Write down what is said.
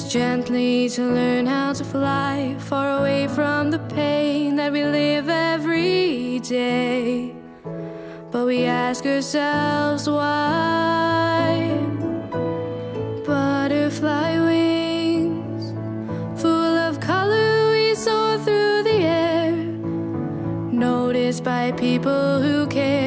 gently to learn how to fly far away from the pain that we live every day. But we ask ourselves why. Butterfly wings, full of color, we soar through the air, noticed by people who care.